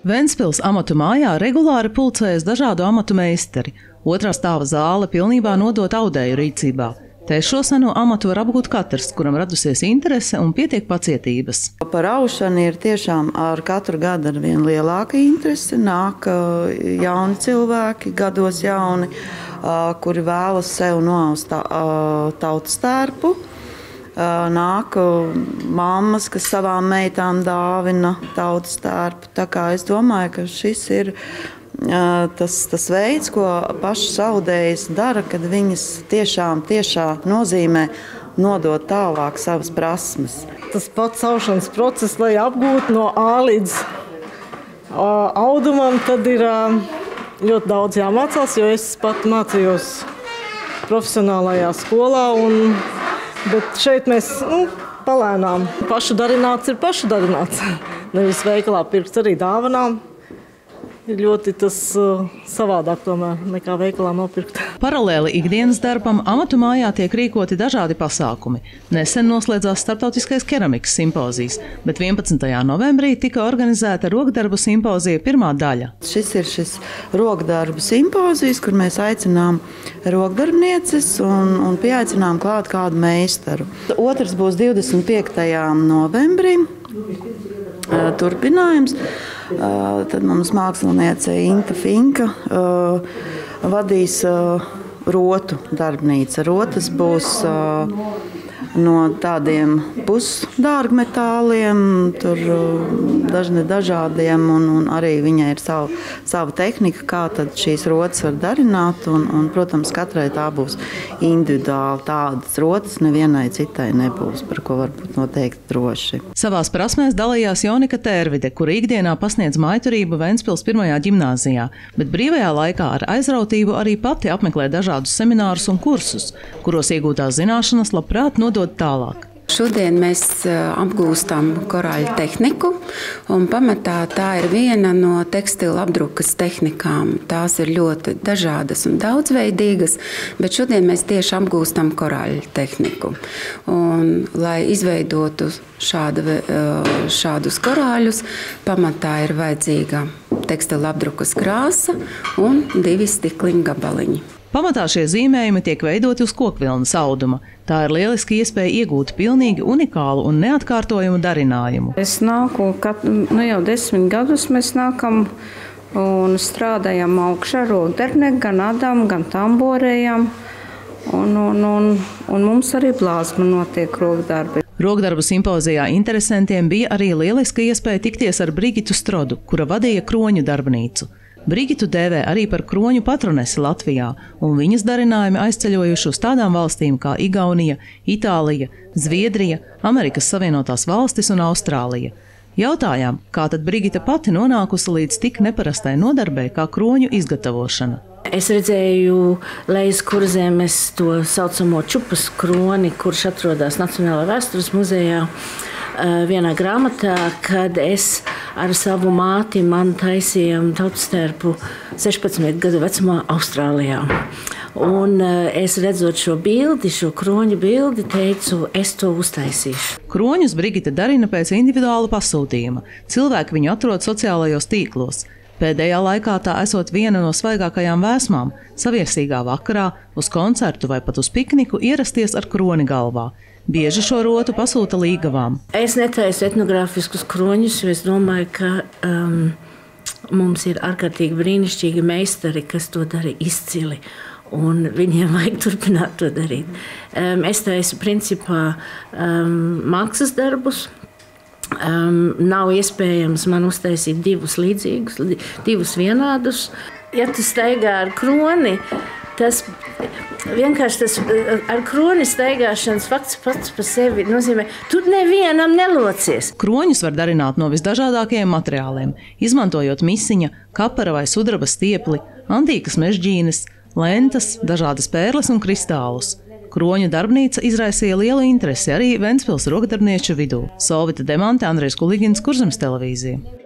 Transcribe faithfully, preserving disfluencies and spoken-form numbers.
Ventspils amatu mājā regulāri pulcējas dažādu amatu meistari. Otrā stāva zāle pilnībā nodota audēju rīcībā. Te šo seno amatu var apgūt katrs, kuram radusies interese un pietiek pacietības. Par aušanu ir tiešām ar katru gadu ar vien lielāka interese. Nāk jauni cilvēki, gados jauni, kuri vēlas sev noaust tautas tērpu. Nāk mammas, kas savām meitām dāvina tautas tērpu. Tā kā es domāju, ka šis ir tas, tas veids, ko pašas audējas dara, kad viņas tiešām tiešā nozīmē nodot tālāk savas prasmes. Tas pats aušanas process, lai apgūtu no A līdz audumam, tad ir ļoti daudz jāmācās, jo es pat mācījos profesionālajā skolā. Un, bet šeit mēs nu, palēnām. Pašu darināts ir pašu darināts. Nevis veikalā pirkt arī dāvanām. Ir ļoti tas uh, savādāk tomēr nekā veikalā nopirkt. Paralēli ikdienas darbam amatu mājā tiek rīkoti dažādi pasākumi. Nesen noslēdzās starptautiskais keramikas simpozijas, bet vienpadsmitajā novembrī tika organizēta rokdarbu simpozija pirmā daļa. Šis ir šis rokdarbu simpozijas, kur mēs aicinām rokdarbnieces un, un pieaicinām klāt kādu meistaru. Otrs būs divdesmit piektajā novembrī. Turpinājums. Tad mums māksliniece Inta Finka vadīs rotu darbnīca. Rotas būs no tādiem pusdārgmetāliem, tur dažni dažādiem, un, un arī viņai ir savu, savu tehnika, kā tad šīs rotas var darināt, un, un, protams, katrai tā būs individuāli. Tādas rotas nevienai citai nebūs, par ko var būt noteikti droši. Savās prasmēs dalījās Jonika Tērvide, kura ikdienā pasniedz mājturību Ventspils pirmajā ģimnāzijā, bet brīvajā laikā ar aizrautību arī pati apmeklē dažādus seminārus un kursus, kuros iegūtās zināšanas labprāt nodot tālāk. Šodien mēs apgūstam korāļu tehniku, un pamatā tā ir viena no tekstila apdrukas tehnikām. Tās ir ļoti dažādas un daudzveidīgas, bet šodien mēs tieši apgūstam korāļu tehniku. Un, lai izveidotu šāda, šādus korāļus, pamatā ir vajadzīga tekstila apdrukas krāsa un divi stikliņu gabaliņi. Pamatā šie zīmējumi tiek veidoti uz kokvilnas auduma. Tā ir lieliski iespēja iegūt pilnīgi unikālu un neatkārtojumu darinājumu. Es nāku, kat, nu jau desmit gadus mēs nākam un strādājam augšā rokdarbnieki, gan adām, gan tamborējam. Un, un, un, un mums arī plāzma notiek rokdarbi. Rokdarbu simpozijā interesantiem bija arī lieliska iespēja tikties ar Brigitu Strodu, kura vadīja kroņu darbnīcu. Brigitu dēvē arī par kroņu patronesi Latvijā, un viņas darinājumi aizceļojuši uz tādām valstīm kā Igaunija, Itālija, Zviedrija, Amerikas Savienotās valstis un Austrālija. Jautājām, kā tad Brigita pati nonākusi līdz tik neparastai nodarbei kā kroņu izgatavošana. Es redzēju lejas kurzemes to saucamo čupas kroni, kurš atrodas Nacionālajā vēstures muzejā, vienā grāmatā, kad es ar savu māti man taisījām tautas tērpu sešpadsmit gadu vecumā Austrālijā. Un es redzot šo bildi, šo kroņu bildi, teicu, es to uztaisīšu. Kroņus Brigita darina pēc individuāla pasūtījuma. Cilvēki viņu atrod sociālajos tīklos. Pēdējā laikā tā esot viena no svaigākajām vēsmām – saviesīgā vakarā, uz koncertu vai pat uz pikniku ierasties ar kroni galvā. Bieži šo rotu pasūta līgavām. Es netaisu etnogrāfiskus kroņus, jo es domāju, ka um, mums ir ārkārtīgi brīnišķīgi meistari, kas to dara izcili, un viņiem vajag turpināt to darīt. Um, es taisu principā um, mākslas darbus. Um, nav iespējams man uztaisīt divus līdzīgus, divus vienādus. Ja tu staigā ar kroni, tas vienkārši tas ar kroni staigāšanas fakts pats par sevi nozīmē, tu nevienam nelocies. Kroņus var darināt no visdažādākajiem materiāliem, izmantojot misiņa, kapara vai sudraba stiepli, antīkas mežģīnes, lentas, dažādas pērles un kristālus. Kroņu darbnīca izraisīja lielu interesi arī Ventspils rokdarbnieču vidū. Solvita Demante, Andrejs Kuligins, Kurzemes televīzija.